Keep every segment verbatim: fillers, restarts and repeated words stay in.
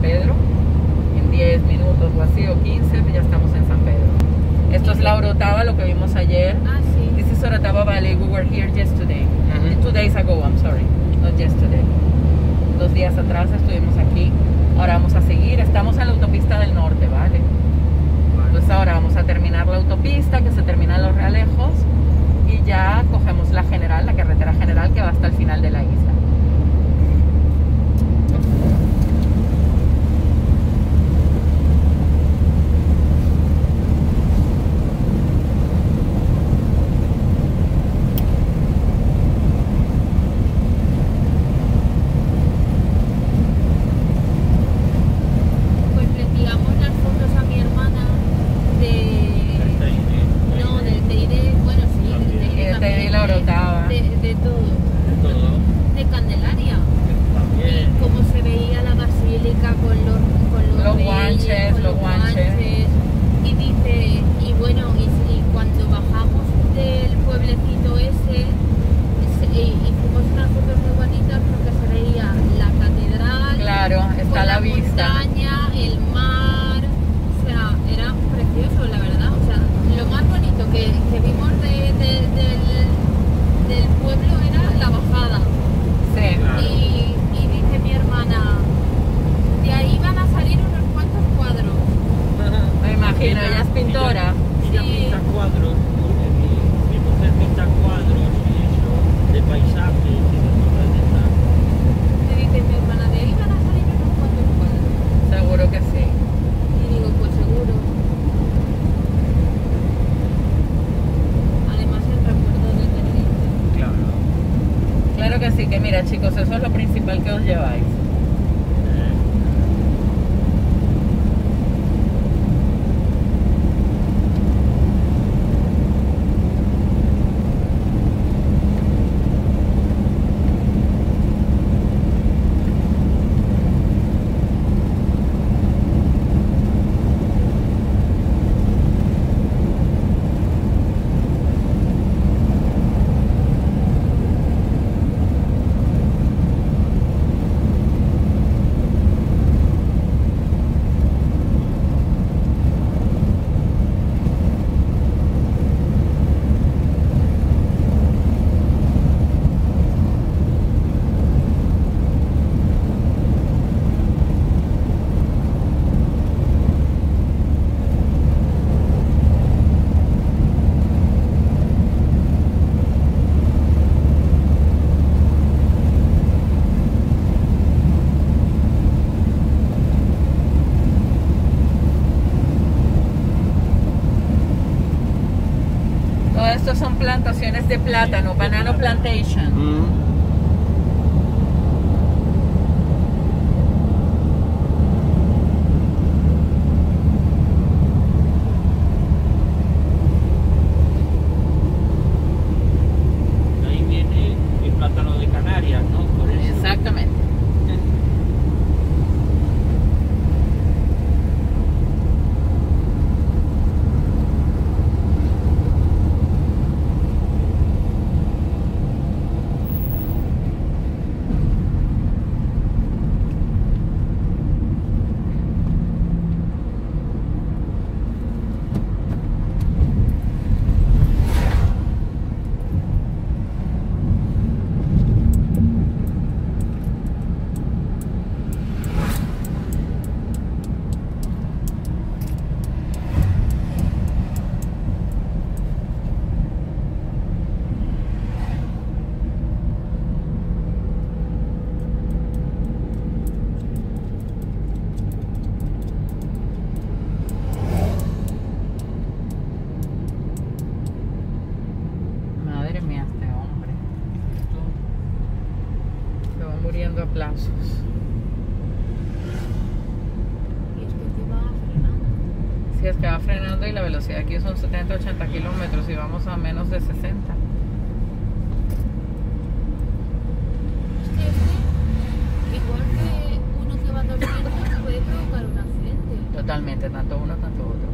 Pedro. En diez minutos o así, o quince, ya estamos en San Pedro. Esto es la Orotava, lo que vimos ayer. Ah, sí. This is Orotava Valley. We were here yesterday. Uh-huh. Two days ago, I'm sorry. Not yesterday. Dos días atrás estuvimos aquí. Ahora vamos a seguir. Estamos en la autopista del norte, ¿vale? Entonces ahora vamos a terminar la autopista, que se terminan los Realejos, y ya cogemos la general, la carretera general que va hasta el final de la isla. Así que mira, chicos, eso es lo principal que os lleváis. Son plantaciones de plátano, banana plantation. Mm. Ahí viene el plátano de Canarias, ¿no? Por eso. Exactamente. Muriendo a plazos. Y es que te va frenando. Si es que va frenando y la velocidad aquí son setenta a ochenta kilómetros y vamos a menos de sesenta. Hostia, es que igual que uno que va doscientos puede provocar un accidente. Totalmente, tanto uno, tanto otro.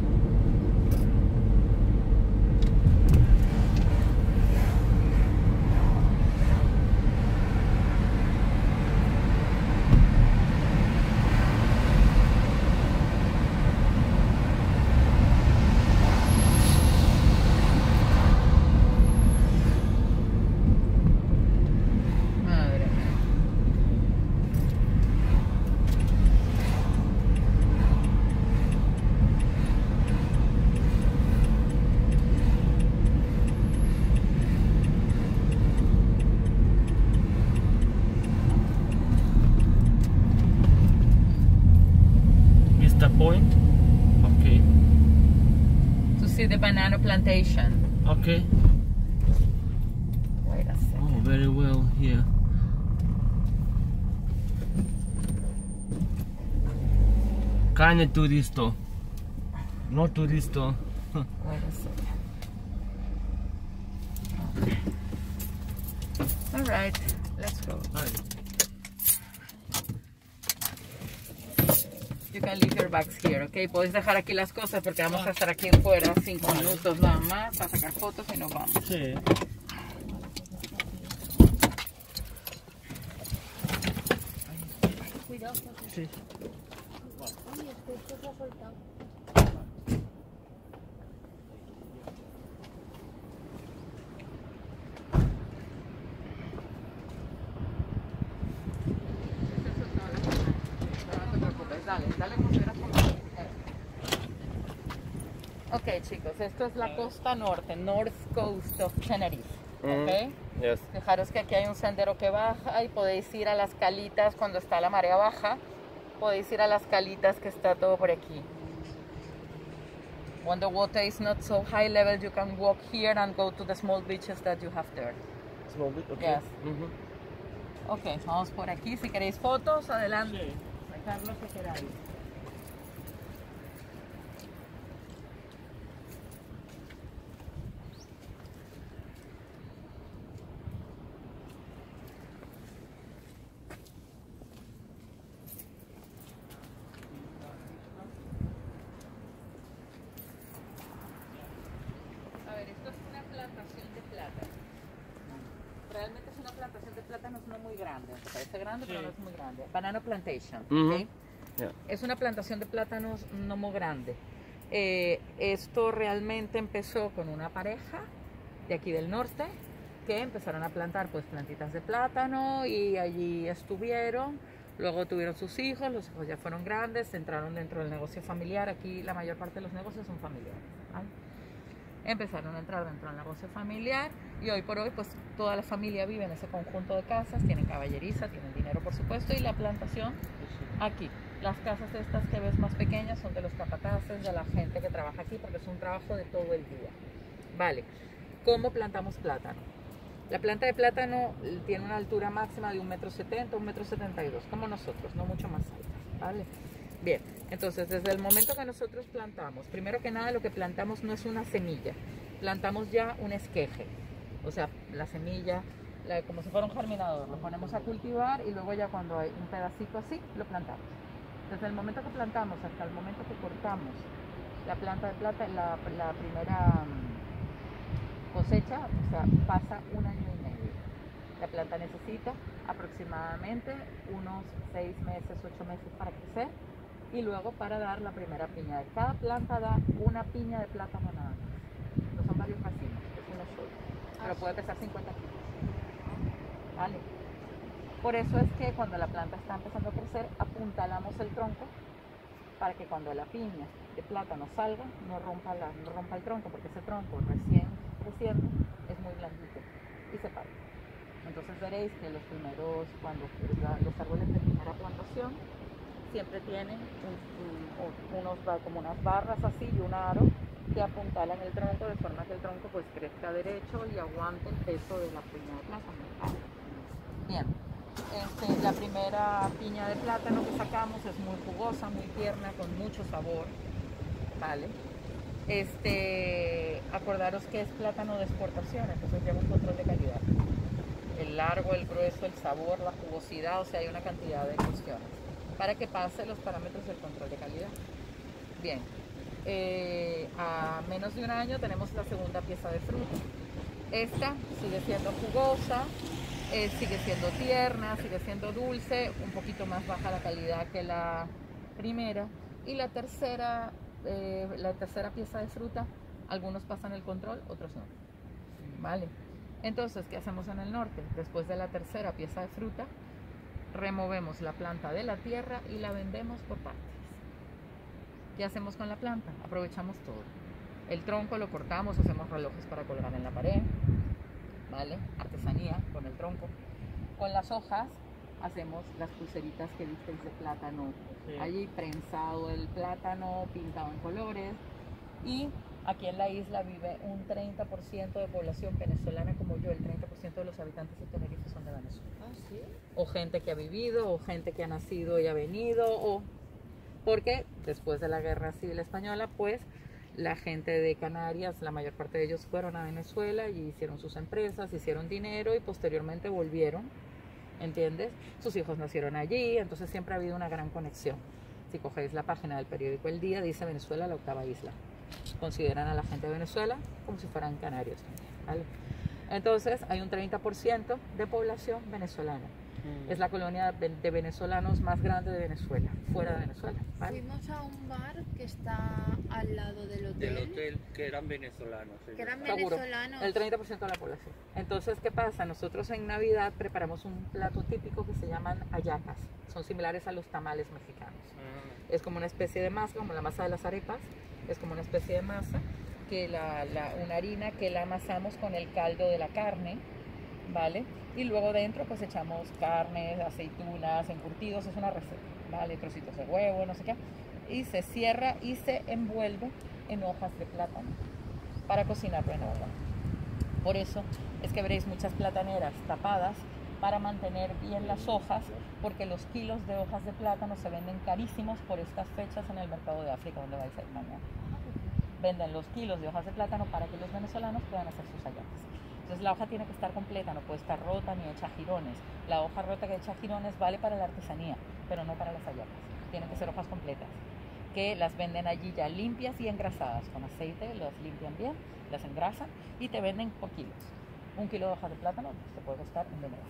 point? Okay. To see the banana plantation. Okay. Wait a second. Oh, very well here. Kinda turisto. No turisto. Wait a second. Okay. All right, let's go. You can leave your bags here, okay? Podéis dejar aquí las cosas porque vamos a estar aquí fuera cinco minutos nada más para sacar fotos y nos vamos. Sí. Cuidado, José. Sí. Oye, es que esto se ha soltado. Dale, dale como si hubieras comido. Ok, chicos, esto es la costa norte, North Coast of Tenerife. Ok. Yes. Fijaros que aquí hay un sendero que baja y podéis ir a las calitas cuando está la marea baja. Podéis ir a las calitas que está todo por aquí. When the water is not so high level, you can walk here and go to the small beaches that you have there. Small bit, okay. Yes. Mhm. Ok, vamos por aquí. Si queréis fotos, adelante. Sí. Sacar lo que queráis. A ver, esto es una plantación de plátano. Realmente es una plantación de plátanos no muy grande. aunque Parece grande, pero Sí. no es muy grande. Banana plantation. Ujú. ¿Ok? Yeah. Es una plantación de plátanos no muy grande. Eh, esto realmente empezó con una pareja de aquí del norte que empezaron a plantar pues plantitas de plátano y allí estuvieron. Luego tuvieron sus hijos, los hijos ya fueron grandes, entraron dentro del negocio familiar. Aquí la mayor parte de los negocios son familiares, ¿vale? Empezaron a entrar dentro del negocio familiar y hoy por hoy pues toda la familia vive en ese conjunto de casas, tienen caballeriza, tienen dinero por supuesto y la plantación aquí. Las casas estas que ves más pequeñas son de los capataces, de la gente que trabaja aquí porque es un trabajo de todo el día. Vale, ¿cómo plantamos plátano? La planta de plátano tiene una altura máxima de un metro setenta, un metro setenta y dos, como nosotros, no mucho más alta, ¿vale? Bien, entonces desde el momento que nosotros plantamos, primero que nada lo que plantamos no es una semilla, plantamos ya un esqueje, o sea, la semilla, la, como si fuera un germinador, lo ponemos a cultivar y luego ya cuando hay un pedacito así, lo plantamos. Desde el momento que plantamos hasta el momento que cortamos la planta de plata, la, la primera cosecha, o sea, pasa un año y medio. La planta necesita aproximadamente unos seis meses, ocho meses para crecer y luego para dar la primera piña. Cada planta da una piña de plátano nada más. No son varios racimos, es uno solo, pero puede pesar cincuenta kilos. ¿Vale? Por eso es que cuando la planta está empezando a crecer, apuntalamos el tronco para que cuando la piña de plátano salga, no rompa, la, no rompa el tronco, porque ese tronco recién creciendo es muy blandito y se parte. Entonces veréis que los primeros, cuando los árboles de primera plantación, siempre tienen un, un, unos, como unas barras así y un aro que apuntalan el tronco de forma que el tronco pues crezca derecho y aguante el peso de la piña de plátano. Bien, este, la primera piña de plátano que sacamos es muy jugosa, muy tierna, con mucho sabor, ¿vale? Este, acordaros que es plátano de exportación, entonces lleva un control de calidad. El largo, el grueso, el sabor, la jugosidad, o sea, hay una cantidad de cuestiones para que pase los parámetros del control de calidad. Bien, eh, a menos de un año tenemos la segunda pieza de fruta. Esta sigue siendo jugosa, eh, sigue siendo tierna, sigue siendo dulce, un poquito más baja la calidad que la primera. Y la tercera, eh, la tercera pieza de fruta, algunos pasan el control, otros no. ¿Vale? Entonces, ¿qué hacemos en el norte? Después de la tercera pieza de fruta, removemos la planta de la tierra y la vendemos por partes. ¿Qué hacemos con la planta? Aprovechamos todo. El tronco lo cortamos, hacemos relojes para colgar en la pared, ¿vale? Artesanía con el tronco. Con las hojas hacemos las pulseritas que visteis de plátano. Sí. Allí prensado el plátano, pintado en colores. Y aquí en la isla vive un treinta por ciento de población venezolana como yo. El treinta por ciento de los habitantes de Tenerife son de Venezuela. ¿Ah, sí? O gente que ha vivido, o gente que ha nacido y ha venido, o porque después de la Guerra Civil Española, pues la gente de Canarias, la mayor parte de ellos fueron a Venezuela y hicieron sus empresas, hicieron dinero y posteriormente volvieron, ¿entiendes? Sus hijos nacieron allí, entonces siempre ha habido una gran conexión. Si cogéis la página del periódico El Día, dice Venezuela la octava isla. Consideran a la gente de Venezuela como si fueran canarios también, ¿vale? Entonces hay un treinta por ciento de población venezolana. Mm. Es la colonia de venezolanos más grande de Venezuela, fuera de Venezuela, ¿vale? Fuimos a un bar que está al lado del hotel. Del hotel, que eran venezolanos. ellos. Que eran Seguro, venezolanos. el treinta por ciento de la población. Entonces, ¿qué pasa? Nosotros en Navidad preparamos un plato típico que se llaman hallacas. Son similares a los tamales mexicanos. Ah, Es como una especie de masa, como la masa de las arepas. Es como una especie de masa, que la, la, una harina que la amasamos con el caldo de la carne, ¿vale? Y luego dentro pues echamos carnes, aceitunas, encurtidos, es una receta, ¿vale? Trocitos de huevo, no sé qué. Y se cierra y se envuelve en hojas de plátano para cocinarlo en agua. Por eso es que veréis muchas plataneras tapadas para mantener bien las hojas, porque los kilos de hojas de plátano se venden carísimos por estas fechas en el mercado de África, donde vais a ir mañana. Venden los kilos de hojas de plátano para que los venezolanos puedan hacer sus hallacas. Entonces la hoja tiene que estar completa, no puede estar rota ni hecha girones. La hoja rota que hecha girones vale para la artesanía, pero no para las hallacas. Tienen que ser hojas completas, que las venden allí ya limpias y engrasadas. Con aceite las limpian bien, las engrasan y te venden por kilos. Un kilo de hojas de plátano te puede costar un dineral,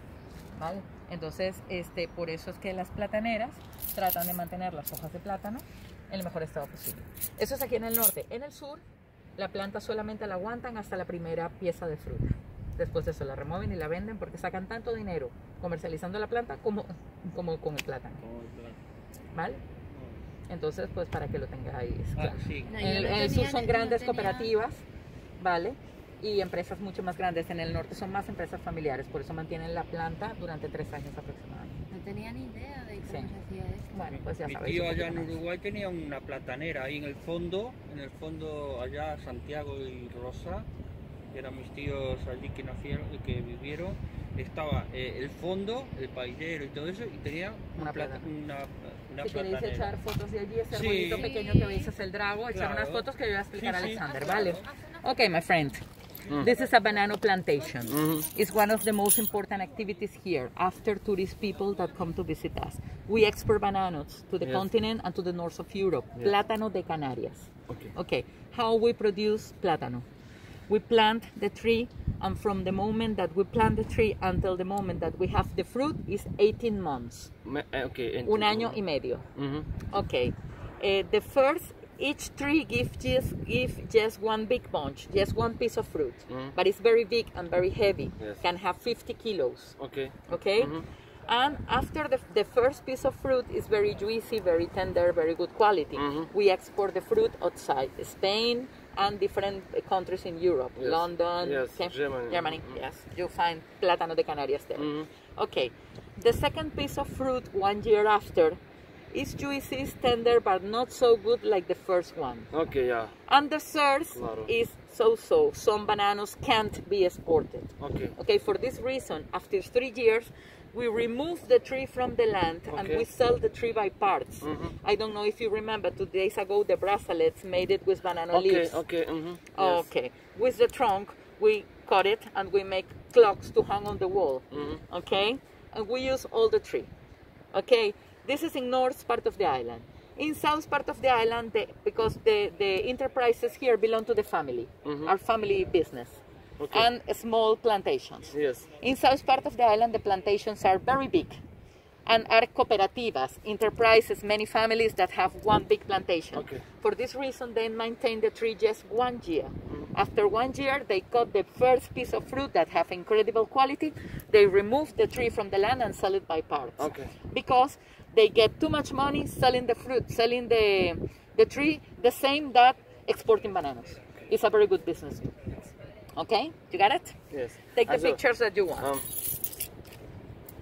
¿vale? Entonces, este, por eso es que las plataneras tratan de mantener las hojas de plátano en el mejor estado posible. Eso es aquí en el norte. En el sur, la planta solamente la aguantan hasta la primera pieza de fruta. Después de eso la remueven y la venden porque sacan tanto dinero comercializando la planta como, como con el plátano, como el plátano. ¿vale? Entonces, pues para que lo tengáis Ah, claro. sí. No, En yo el, no en el sur tenía- son no grandes tenía- cooperativas, ¿vale? Y empresas mucho más grandes. En el norte son más empresas familiares, por eso mantienen la planta durante tres años aproximadamente. No tenía ni idea de cómo Sí. se hacía esto. Bueno, pues ya Mi sabéis. tío un allá en poquito más. Uruguay tenía una platanera ahí en el fondo, en el fondo allá Santiago y Rosa, que eran mis tíos allí que nacieron, que vivieron, estaba eh, el fondo, el paillero y todo eso, y tenía Una una, plata, plata. una, una Si queréis platanera. echar fotos de allí, ese Sí. arbolito pequeño que veis es el drago, echar Claro. unas fotos que yo voy a explicar a Sí, sí. Alexander, Haz una ¿vale? foto, haz una Okay, my friend. This is a banana plantation. Mhm. It's one of the most important activities here after tourist people that come to visit us. We export bananas to the Yes. continent and to the north of Europe. Yes. Plátano de Canarias. Okay. Okay, how we produce plátano? We plant the tree, and from the moment that we plant the tree until the moment that we have the fruit is eighteen months. Me- eh, okay. Un año y medio. Mhm. Okay. Uh, the first, each tree gives just, give just one big bunch, just one piece of fruit. Mhm. But it's very big and very heavy. Yes. Can have fifty kilos. Okay. Okay? Mhm. And after the, the first piece of fruit is very juicy, very tender, very good quality. Mhm. We export the fruit outside Spain and different uh, countries in Europe. Yes. London, Yes, okay? Germany. Germany, Mhm. yes. You find plátano de Canarias there. Mhm. Okay. The second piece of fruit one year after is juicy, is tender, but not so good like the first one. Okay, yeah. And the third Claro. is so-so. Some bananas can't be exported. Okay. Okay, for this reason, after three years, we remove the tree from the land and Okay. we sell the tree by parts. Mhm. I don't know if you remember, two days ago, the bracelets made it with banana Okay, leaves. okay. Mhm. Oh, Yes. okay. With the trunk, we cut it and we make clocks to hang on the wall. Mhm. Okay? And we use all the tree. Okay? This is in north part of the island. In south part of the island, the, because the, the enterprises here belong to the family, Mhm. our family business, Okay. and small plantations. Yes. In south part of the island, the plantations are very big and are cooperativas, enterprises, many families that have one big plantation. Okay. For this reason, they maintain the tree just one year. After one year, they cut the first piece of fruit that have incredible quality. They remove the tree from the land and sell it by parts. Okay. Because they get too much money selling the fruit, selling the, the tree, the same that exporting bananas. It's a very good business. Okay, you got it? Yes. Take the Also, pictures that you want. Um,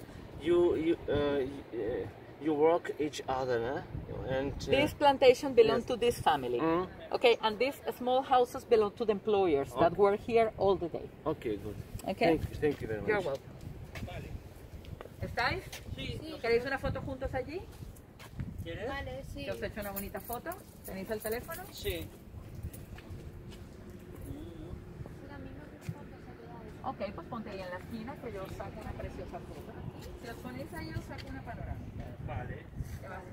you you uh, you, you work each other, eh? And uh, This plantation belongs yes. to this family. Mm. Okay, and these small houses belong to the employers that Okay. work here all the day. okay, good. Okay? Thank you, thank you very much. You're welcome. ¿Estáis? Sí. ¿Queréis una foto juntos allí? ¿Quieres? Vale, sí. Que os he hecho una bonita foto. ¿Tenéis el teléfono? Sí. La misma foto se queda. Ok, pues ponte ahí en la esquina que yo os saco una preciosa foto. Si os ponéis ahí, os saco una panorámica. Vale. Que va a